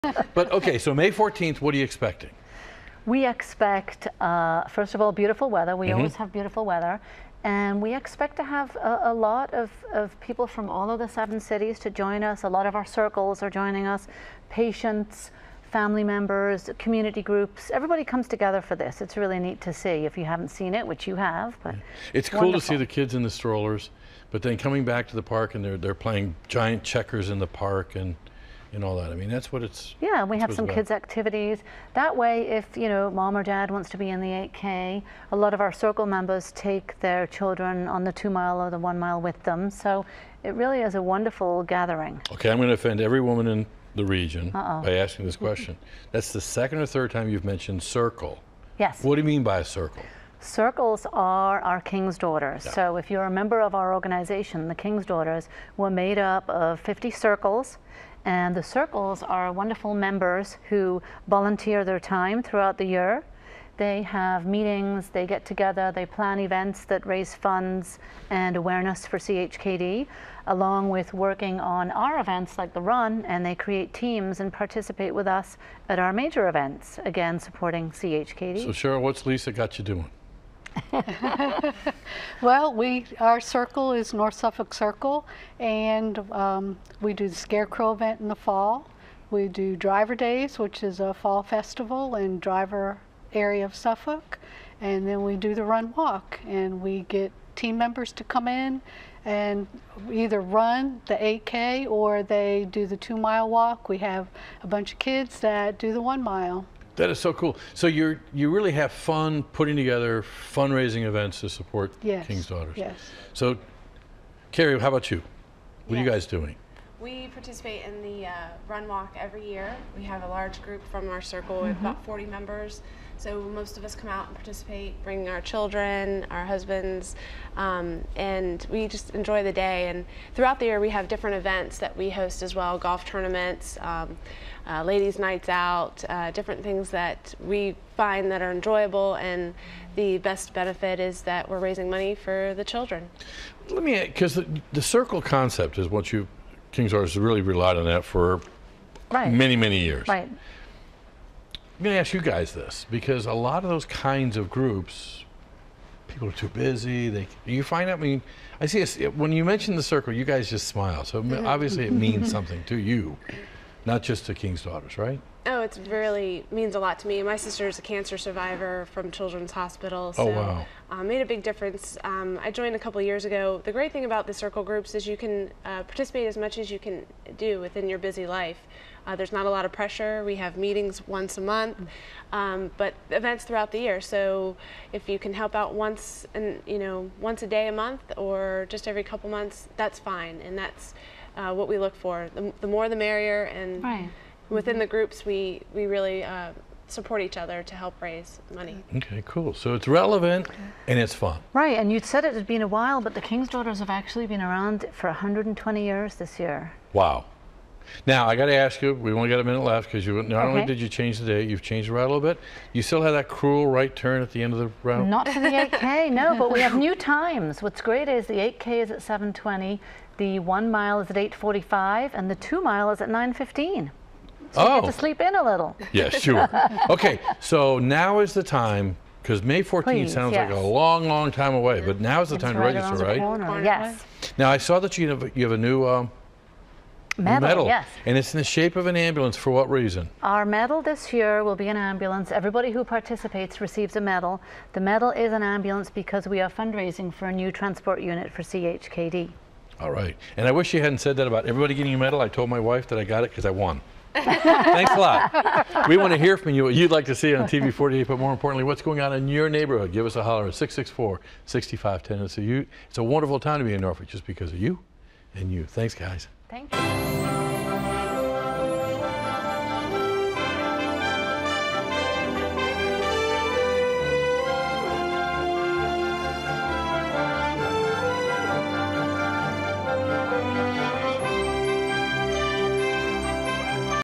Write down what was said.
But okay, so May 14th, what are you expecting? We expect, first of all, beautiful weather. We always have beautiful weather. And we expect to have a lot of people from all of the 7 cities to join us. A lot of our circles are joining us, patients, family members, community groups. Everybody comes together for this. It's really neat to see if you haven't seen it, which you have. But it's cool to see the kids in the strollers, but then coming back to the park and they're playing giant checkers in the park and all that. I mean, that's what it's. Yeah, we have some kids' activities. That way, if mom or dad wants to be in the 8K, a lot of our circle members take their children on the 2 mile or the 1 mile with them. So it really is a wonderful gathering. Okay, I'm going to offend every woman in the region by asking this question. That's the second or third time you've mentioned circle. Yes. What do you mean by a circle? Circles are our King's Daughters. Yeah. So if you're a member of our organization, the King's Daughters, we're made up of 50 circles. And the circles are wonderful members who volunteer their time throughout the year. They have meetings, they get together, they plan events that raise funds and awareness for CHKD, along with working on our events like the Run, and they create teams and participate with us at our major events, again supporting CHKD. So Cheryl, what's Lisa got you doing? Well, our circle is North Suffolk Circle, and we do the Scarecrow event in the fall. We do Driver Days, which is a fall festival in driver area of Suffolk, and then we do the RunWalk, and we get team members to come in and either run the 8K or they do the 2 mile walk. We have a bunch of kids that do the 1 mile. That is so cool. So you really have fun putting together fundraising events to support King's Daughters. Yes. So, Carrie, how about you? What are you guys doing? We participate in the RunWalk every year. We have a large group from our circle with about 40 members. So most of us come out and participate, bringing our children, our husbands, and we just enjoy the day. And throughout the year we have different events that we host as well, golf tournaments, ladies' nights out, different things that we find that are enjoyable, and the best benefit is that we're raising money for the children. Let me, because the circle concept is what King's Daughters has really relied on that for many, many years. Right. I'm going to ask you guys this, because a lot of those kinds of groups, people are too busy. You find out, I mean, I see when you mention the circle, you guys just smile. So obviously it means something to you, not just to King's Daughters, right? Oh, it really means a lot to me. My sister is a cancer survivor from Children's Hospital, so made a big difference. I joined a couple years ago. The great thing about the circle groups is you can participate as much as you can do within your busy life. There's not a lot of pressure. We have meetings once a month, but events throughout the year. So if you can help out once a day a month, or just every couple months, that's fine, and that's what we look for. The more the merrier, and within the groups we really support each other to help raise money. Okay, cool. So it's relevant and it's fun. Right, and you'd said it had been a while, but the King's Daughters have actually been around for 120 years this year. Wow. Now, I got to ask you, we only got a minute left, because not only did you change the date, you've changed the route a little bit. You still have that cruel right turn at the end of the route? Not for the 8K, no, but we have new times. What's great is the 8K is at 7:20, the 1 mile is at 8:45, and the 2 mile is at 9:15. So you get to sleep in a little. Yeah, sure. Okay, so now is the time, because May 14th sounds like a long, long time away, but now is the time to register, right? Yes. Now, I saw that you have a new medal, yes. And it's in the shape of an ambulance. For what reason? Our medal this year will be an ambulance. Everybody who participates receives a medal. The medal is an ambulance because we are fundraising for a new transport unit for CHKD. All right. And I wish you hadn't said that about everybody getting a medal. I told my wife that I got it because I won. Thanks a lot. We want to hear from you what you'd like to see on TV 48, but more importantly, what's going on in your neighborhood. Give us a holler at 664-6510. It's a wonderful time to be in Norfolk just because of you and you. Thanks, guys. Thank you.